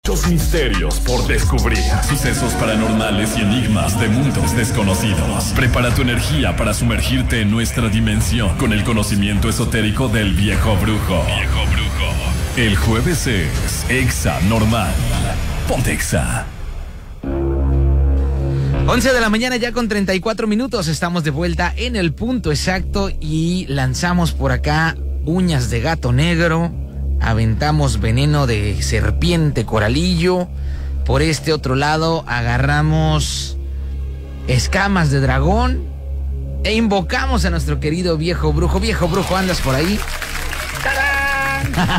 Muchos misterios por descubrir, sucesos paranormales y enigmas de mundos desconocidos. Prepara tu energía para sumergirte en nuestra dimensión con el conocimiento esotérico del viejo brujo. El jueves es Exa Normal. Ponte Exa. 11 de la mañana ya con 34 minutos. Estamos de vuelta en el punto exacto y lanzamos por acá uñas de gato negro. Aventamos veneno de serpiente coralillo. Por este otro lado agarramos escamas de dragón e invocamos a nuestro querido viejo brujo. Viejo brujo, ¿andas por ahí? ¡Tarán!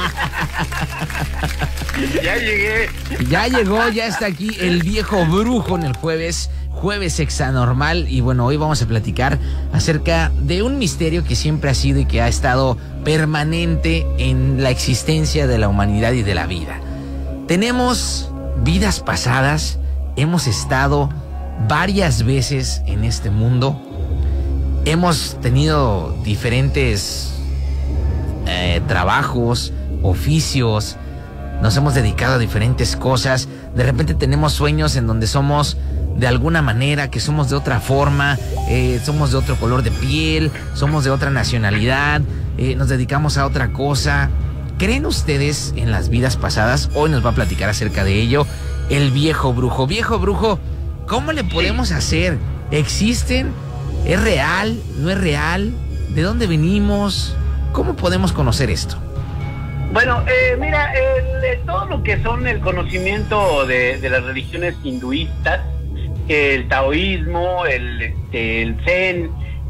Ya llegué. Ya llegó, ya está aquí el viejo brujo en el jueves Exanormal. Y bueno, hoy vamos a platicar acerca de un misterio que siempre ha sido y que ha estado permanente en la existencia de la humanidad y de la vida. Tenemos vidas pasadas, hemos estado varias veces en este mundo, hemos tenido diferentes trabajos, oficios, nos hemos dedicado a diferentes cosas. De repente tenemos sueños en donde somos de alguna manera, que somos de otra forma, somos de otro color de piel, somos de otra nacionalidad, nos dedicamos a otra cosa. ¿Creen ustedes en las vidas pasadas? Hoy nos va a platicar acerca de ello el viejo brujo. Viejo brujo, ¿cómo le podemos hacer? ¿Existen? ¿Es real? ¿No es real? ¿De dónde venimos? ¿Cómo podemos conocer esto? Bueno, mira, todo lo que son el conocimiento de las religiones hinduistas, el taoísmo, el zen,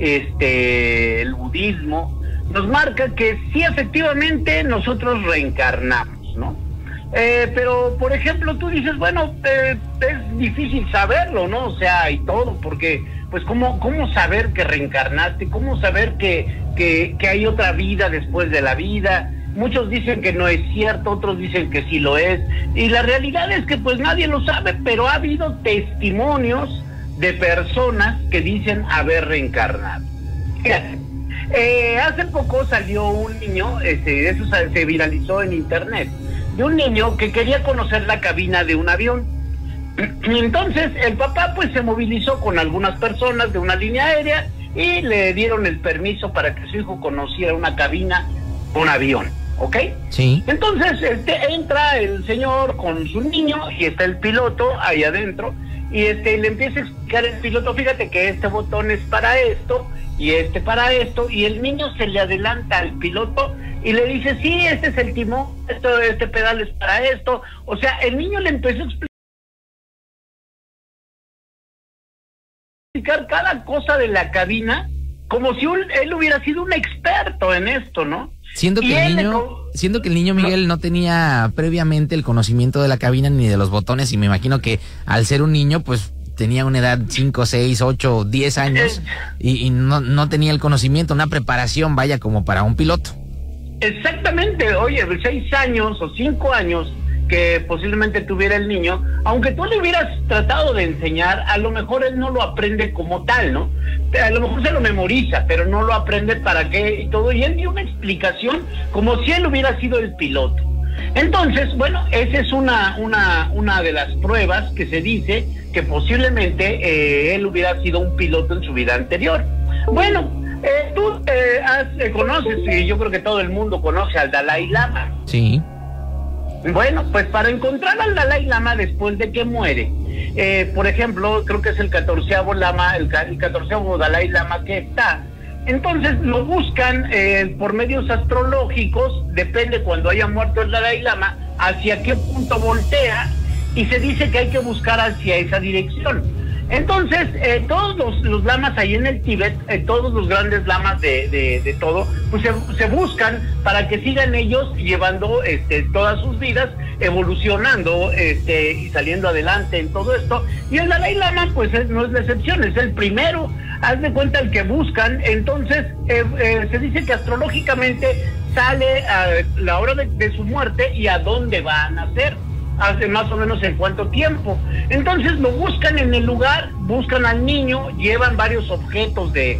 el budismo, nos marca que sí, efectivamente, nosotros reencarnamos, ¿no? Pero, por ejemplo, tú dices, bueno, es difícil saberlo, ¿no? O sea, y todo, porque, pues, ¿cómo saber que reencarnaste? ¿Cómo saber que hay otra vida después de la vida? Muchos dicen que no es cierto, otros dicen que sí lo es. Y la realidad es que, pues, nadie lo sabe, pero ha habido testimonios de personas que dicen haber reencarnado. Fíjate. Hace poco salió un niño, eso se viralizó en internet, de un niño que quería conocer la cabina de un avión. Entonces el papá pues se movilizó con algunas personas de una línea aérea y le dieron el permiso para que su hijo conociera una cabina, un avión, ¿ok? Sí. Entonces entra el señor con su niño y está el piloto ahí adentro y le empieza a explicar el piloto, fíjate que este botón es para esto y para esto, y el niño se le adelanta al piloto y le dice, sí, este es el timón, este pedal es para esto. O sea, el niño le empezó a explicar cada cosa de la cabina como si él hubiera sido un experto en esto, ¿no? Siendo que el niño Miguel no tenía previamente el conocimiento de la cabina ni de los botones, y me imagino que al ser un niño, pues tenía una edad 5, 6, 8, 10 años y no tenía el conocimiento, una preparación, vaya, como para un piloto. Exactamente, oye, 6 años o 5 años que posiblemente tuviera el niño, aunque tú le hubieras tratado de enseñar, a lo mejor él no lo aprende como tal, ¿no? A lo mejor se lo memoriza, pero no lo aprende para qué y todo, y él dio una explicación como si él hubiera sido el piloto. Entonces, bueno, esa es una de las pruebas que se dice que posiblemente él hubiera sido un piloto en su vida anterior. Bueno, tú conoces, y yo creo que todo el mundo conoce al Dalai Lama. Sí. Bueno, pues para encontrar al Dalai Lama después de que muere, por ejemplo, creo que es el 14º Lama, el 14º Dalai Lama que está. Entonces lo buscan por medios astrológicos, depende cuando haya muerto el Dalai Lama, hacia qué punto voltea, y se dice que hay que buscar hacia esa dirección. Entonces, todos los lamas ahí en el Tíbet, todos los grandes lamas de todo, pues se buscan para que sigan ellos llevando todas sus vidas, evolucionando y saliendo adelante en todo esto. Y el Dalai Lama, pues no es la excepción, es el primero. Haz de cuenta el que buscan. Entonces, se dice que astrológicamente sale a la hora de su muerte y a dónde va a nacer, hace más o menos en cuánto tiempo. Entonces lo buscan en el lugar, buscan al niño, llevan varios objetos que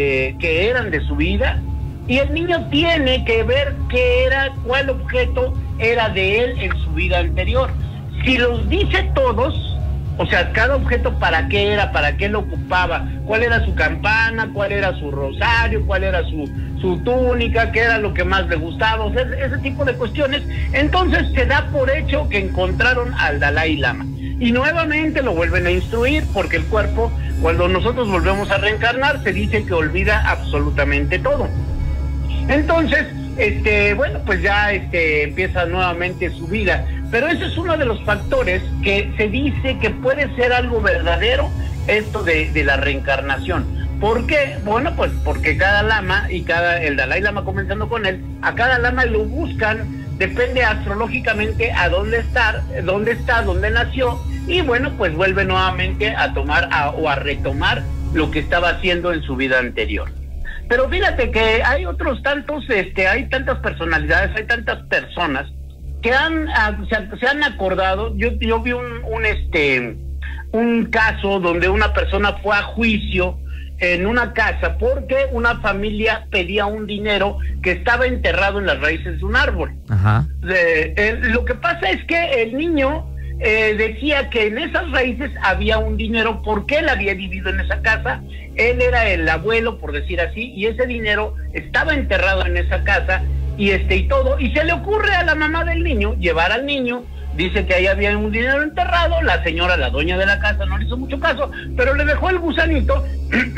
eran de su vida, y el niño tiene que ver qué era, cuál objeto era de él en su vida anterior. Si los dice todos, o sea, cada objeto para qué era, para qué lo ocupaba, cuál era su campana, cuál era su rosario, cuál era su túnica, qué era lo que más le gustaba, o sea, ese tipo de cuestiones, entonces se da por hecho que encontraron al Dalai Lama. Y nuevamente lo vuelven a instruir, porque el cuerpo, cuando nosotros volvemos a reencarnar, se dice que olvida absolutamente todo. Entonces, bueno, pues ya empieza nuevamente su vida. Pero ese es uno de los factores que se dice que puede ser algo verdadero, esto de la reencarnación. ¿Por qué? Bueno, pues porque cada lama, y el Dalai Lama comenzando con él, a cada lama lo buscan, depende astrológicamente a dónde está, dónde nació, y bueno, pues vuelve nuevamente a tomar o a retomar lo que estaba haciendo en su vida anterior. Pero fíjate que hay otros tantos, hay tantas personalidades, hay tantas personas que se han acordado. Yo vi un caso donde una persona fue a juicio en una casa porque una familia pedía un dinero que estaba enterrado en las raíces de un árbol. Ajá. Lo que pasa es que el niño decía que en esas raíces había un dinero porque él había vivido en esa casa, él era el abuelo, por decir así, y ese dinero estaba enterrado en esa casa y todo, y se le ocurre a la mamá del niño llevar al niño. Dice que ahí había un dinero enterrado, la señora, la dueña de la casa, no le hizo mucho caso, pero le dejó el gusanito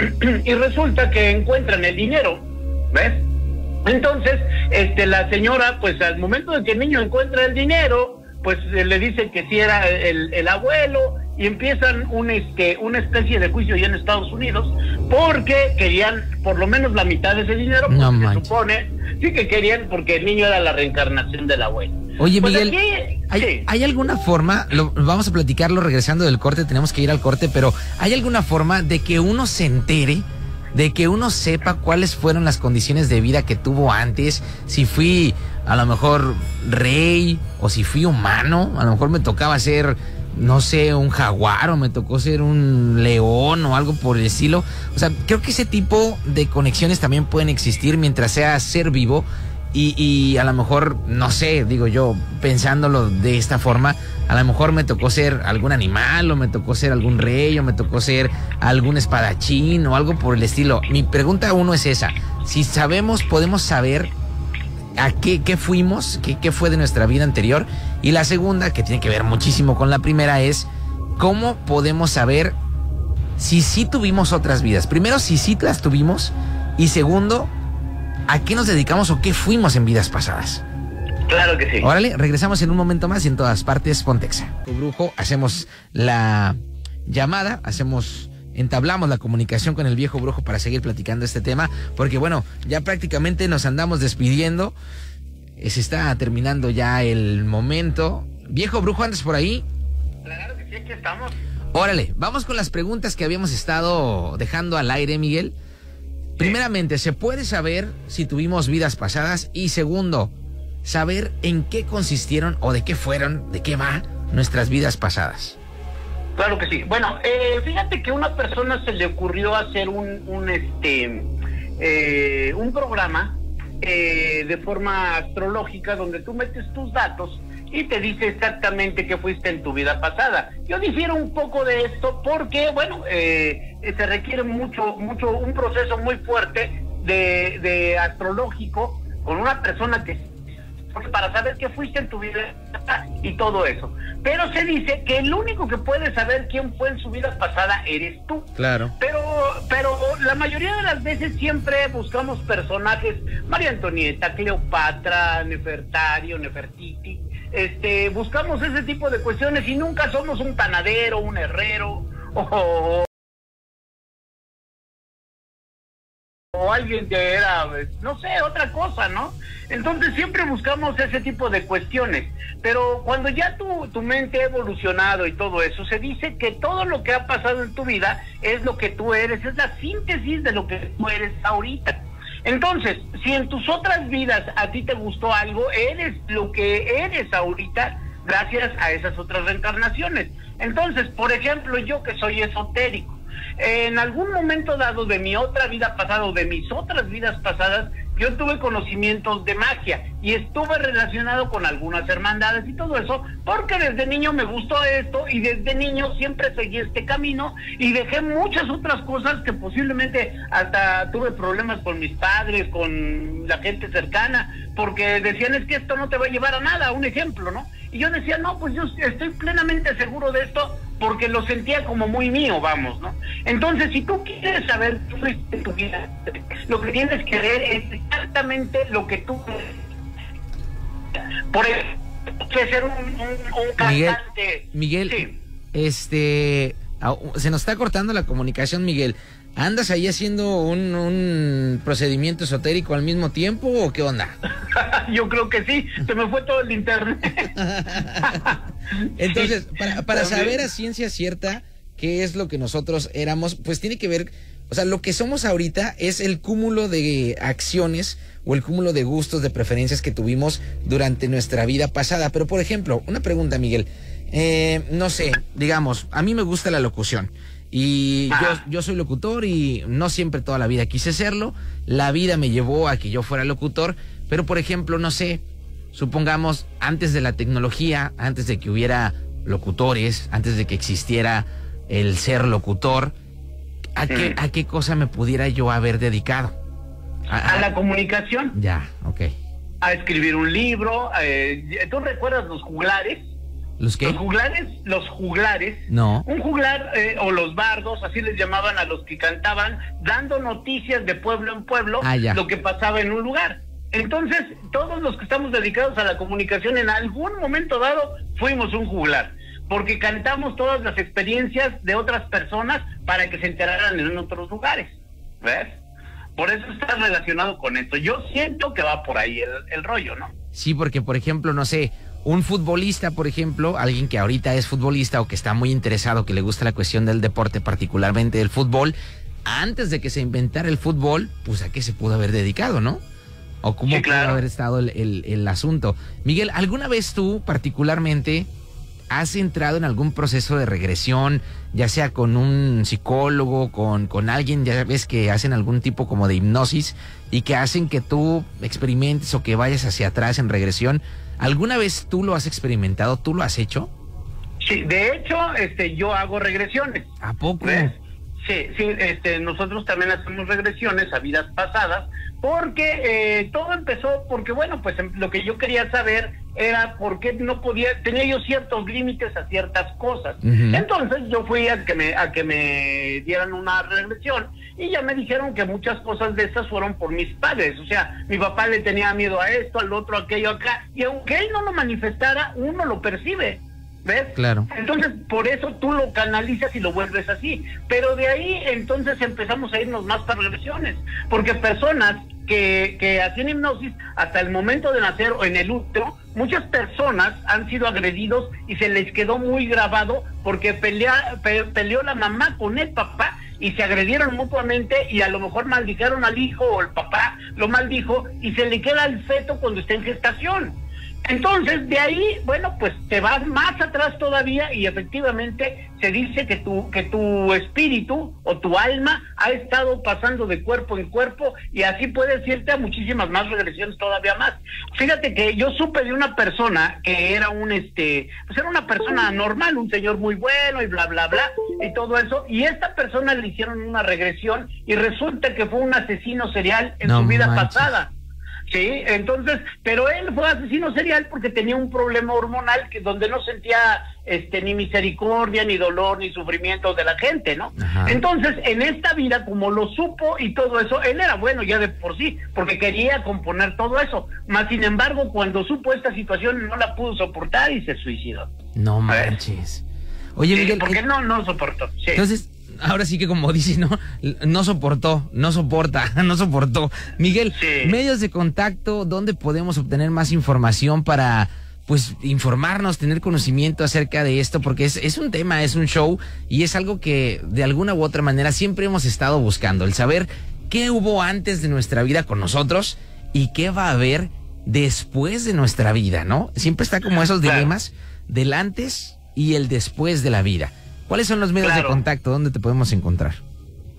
y resulta que encuentran el dinero, ¿ves? Entonces, la señora, pues al momento de que el niño encuentra el dinero, pues le dicen que sí era el abuelo, y empiezan una especie de juicio ya en Estados Unidos, porque querían por lo menos la mitad de ese dinero, porque no se supone, sí que querían, porque el niño era la reencarnación del abuelo. Oye, pues Miguel, ¿hay alguna forma, vamos a platicarlo regresando del corte, tenemos que ir al corte, pero ¿hay alguna forma de que uno se entere, de que uno sepa cuáles fueron las condiciones de vida que tuvo antes? Si fui a lo mejor rey, o si fui humano, a lo mejor me tocaba ser, no sé, un jaguar, o me tocó ser un león o algo por el estilo. O sea, creo que ese tipo de conexiones también pueden existir mientras sea ser vivo. Y a lo mejor, no sé, digo yo, pensándolo de esta forma, a lo mejor me tocó ser algún animal, o me tocó ser algún rey, o me tocó ser algún espadachín, o algo por el estilo. Mi pregunta uno es esa: si sabemos, podemos saber a qué fuimos, qué fue de nuestra vida anterior. Y la segunda, que tiene que ver muchísimo con la primera, es ¿cómo podemos saber si sí tuvimos otras vidas? Primero, si sí las tuvimos, y segundo, ¿a qué nos dedicamos o qué fuimos en vidas pasadas? Claro que sí. Órale, regresamos en un momento más y en todas partes, Pontexa. Brujo, hacemos la llamada, entablamos la comunicación con el viejo brujo para seguir platicando este tema, porque bueno, ya prácticamente nos andamos despidiendo, se está terminando ya el momento. Viejo brujo, ¿andas por ahí? Claro que sí, aquí estamos. Órale, vamos con las preguntas que habíamos estado dejando al aire, Miguel. Primeramente, ¿se puede saber si tuvimos vidas pasadas? Y segundo, saber en qué consistieron o de qué fueron, de qué va nuestras vidas pasadas. Claro que sí. Bueno, fíjate que a una persona se le ocurrió hacer un programa de forma astrológica donde tú metes tus datos y te dice exactamente qué fuiste en tu vida pasada. Yo difiero un poco de esto porque, bueno, se requiere mucho, un proceso muy fuerte de astrológico con una persona para saber qué fuiste en tu vida y todo eso. Pero se dice que el único que puede saber quién fue en su vida pasada eres tú. Claro. Pero la mayoría de las veces siempre buscamos personajes, María Antonieta, Cleopatra, Nefertario, Nefertiti, buscamos ese tipo de cuestiones y nunca somos un panadero, un herrero o alguien que era, no sé, otra cosa, ¿no? Entonces siempre buscamos ese tipo de cuestiones, pero cuando ya tu mente ha evolucionado y todo eso, se dice que todo lo que ha pasado en tu vida es lo que tú eres, es la síntesis de lo que tú eres ahorita. Entonces, si en tus otras vidas a ti te gustó algo, eres lo que eres ahorita gracias a esas otras reencarnaciones. Entonces, por ejemplo, yo que soy esotérico, en algún momento dado de mi otra vida pasada o de mis otras vidas pasadas, yo tuve conocimientos de magia y estuve relacionado con algunas hermandades y todo eso, porque desde niño me gustó esto y desde niño siempre seguí este camino y dejé muchas otras cosas que posiblemente hasta tuve problemas con mis padres, con la gente cercana, porque decían, es que esto no te va a llevar a nada, un ejemplo, ¿no? Y yo decía, no, pues yo estoy plenamente seguro de esto porque lo sentía como muy mío, vamos, ¿no? Entonces, si tú quieres saber tu vida, lo que tienes que ver es exactamente lo que tú... Por eso, que ser un cantante... Miguel, sí. Se nos está cortando la comunicación, Miguel. ¿Andas ahí haciendo un procedimiento esotérico al mismo tiempo o qué onda? Yo creo que sí, se me fue todo el internet. Entonces, para saber a ciencia cierta qué es lo que nosotros éramos, pues tiene que ver, o sea, lo que somos ahorita es el cúmulo de acciones o el cúmulo de gustos, de preferencias que tuvimos durante nuestra vida pasada. Pero, por ejemplo, una pregunta, Miguel, no sé, digamos, a mí me gusta la locución. Y yo soy locutor y no siempre toda la vida quise serlo. La vida me llevó a que yo fuera locutor. Pero, por ejemplo, no sé, supongamos, antes de la tecnología, antes de que hubiera locutores, antes de que existiera el ser locutor, ¿a qué cosa me pudiera yo haber dedicado? A la comunicación. Ya, ok. A escribir un libro. ¿Tú recuerdas los juglares? ¿Los qué? Los juglares. No. Un juglar, o los bardos, así les llamaban a los que cantaban, dando noticias de pueblo en pueblo, lo que pasaba en un lugar. Entonces, todos los que estamos dedicados a la comunicación, en algún momento dado, fuimos un juglar, porque cantamos todas las experiencias de otras personas para que se enteraran en otros lugares, ¿ves? Por eso está relacionado con esto. Yo siento que va por ahí el rollo, ¿no? Sí, porque, por ejemplo, no sé, un futbolista, por ejemplo, alguien que ahorita es futbolista o que está muy interesado, que le gusta la cuestión del deporte, particularmente del fútbol, antes de que se inventara el fútbol, pues a qué se pudo haber dedicado, ¿no? O cómo sí, claro, pudo haber estado el asunto. Miguel, ¿alguna vez tú particularmente has entrado en algún proceso de regresión, ya sea con un psicólogo, con alguien, ya ves que hacen algún tipo como de hipnosis y que hacen que tú experimentes o que vayas hacia atrás en regresión? ¿Alguna vez tú lo has experimentado? ¿Tú lo has hecho? Sí, de hecho, yo hago regresiones. ¿A poco? ¿Ves? Sí, nosotros también hacemos regresiones a vidas pasadas, porque todo empezó porque, bueno, pues lo que yo quería saber era por qué no podía, tenía yo ciertos límites a ciertas cosas. Entonces yo fui a que me dieran una regresión y ya me dijeron que muchas cosas de esas fueron por mis padres. O sea, mi papá le tenía miedo a esto, al otro, a aquello, acá, y aunque él no lo manifestara, uno lo percibe. ¿Ves? Claro. Entonces, por eso tú lo canalizas y lo vuelves así. Pero de ahí, entonces, empezamos a irnos más para regresiones. Porque personas que hacían hipnosis hasta el momento de nacer o en el útero, muchas personas han sido agredidos y se les quedó muy grabado porque peleó la mamá con el papá y se agredieron mutuamente y a lo mejor maldijeron al hijo o el papá lo maldijo y se le queda el feto cuando está en gestación. Entonces, de ahí, bueno, pues te vas más atrás todavía y efectivamente se dice que tu espíritu o tu alma ha estado pasando de cuerpo en cuerpo y así puedes irte a muchísimas más regresiones todavía más. Fíjate que yo supe de una persona que era pues era una persona normal, un señor muy bueno y bla, bla, bla, y todo eso, y esta persona le hicieron una regresión y resulta que fue un asesino serial en su vida pasada. Sí, entonces, pero él fue asesino serial porque tenía un problema hormonal donde no sentía ni misericordia, ni dolor, ni sufrimiento de la gente, ¿no? Ajá. Entonces, en esta vida, como lo supo y todo eso, él era bueno ya de por sí, porque quería componer todo eso. Más sin embargo, cuando supo esta situación, no la pudo soportar y se suicidó. No manches. Oye, sí, Miguel, porque no soportó. Sí. Entonces, ahora sí que como dices, no soportó. Miguel, sí. Medios de contacto, ¿dónde podemos obtener más información para, pues, informarnos, tener conocimiento acerca de esto? Porque es un tema, es un show y es algo que de alguna u otra manera siempre hemos estado buscando, el saber qué hubo antes de nuestra vida con nosotros y qué va a haber después de nuestra vida, ¿no? Siempre está como esos dilemas del antes y el después de la vida. ¿Cuáles son los medios de contacto? ¿Dónde te podemos encontrar?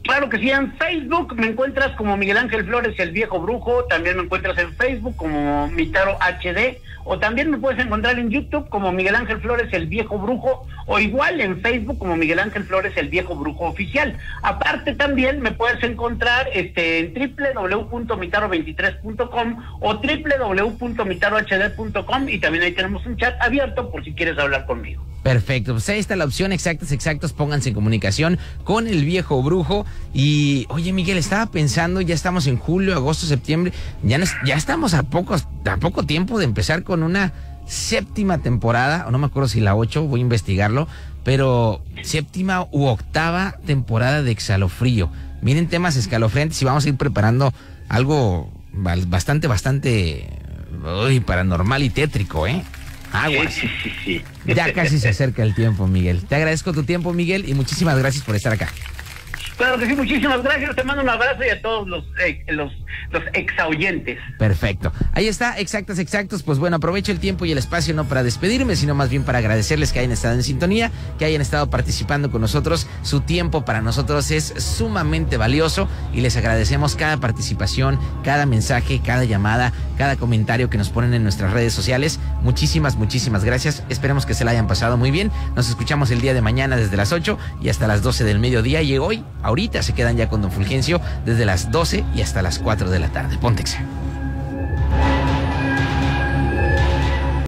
Claro que sí, en Facebook me encuentras como Miguel Ángel Flores, el viejo brujo. También me encuentras en Facebook como Mitaro HD, o también me puedes encontrar en YouTube como Miguel Ángel Flores, el viejo brujo, o igual en Facebook como Miguel Ángel Flores, el viejo brujo oficial. Aparte también me puedes encontrar en www.mitaro23.com o www.mitarohd.com, y también ahí tenemos un chat abierto por si quieres hablar conmigo. Perfecto, pues ahí está la opción, exactos, pónganse en comunicación con el viejo brujo. Y oye, Miguel, estaba pensando, ya estamos en julio, agosto, septiembre, ya estamos a poco tiempo de empezar con una 7ª temporada, o no me acuerdo si la 8, voy a investigarlo, pero 7ª u 8ª temporada de Exhalofrío. Vienen temas escalofriantes y vamos a ir preparando algo bastante paranormal y tétrico, Aguas. Sí. Ya casi se acerca el tiempo, Miguel. Te agradezco tu tiempo, Miguel, y muchísimas gracias por estar acá. Claro que sí, muchísimas gracias. Te mando un abrazo y a todos los exaoyentes. Perfecto. Ahí está, exactos. Pues bueno, aprovecho el tiempo y el espacio no para despedirme, sino más bien para agradecerles que hayan estado en sintonía, que hayan estado participando con nosotros. Su tiempo para nosotros es sumamente valioso y les agradecemos cada participación, cada mensaje, cada llamada, cada comentario que nos ponen en nuestras redes sociales. Muchísimas gracias. Esperemos que se la hayan pasado muy bien. Nos escuchamos el día de mañana desde las 8 y hasta las 12 del mediodía. Y hoy, ahorita se quedan ya con Don Fulgencio desde las 12 y hasta las 4 de la tarde. Ponte Exa.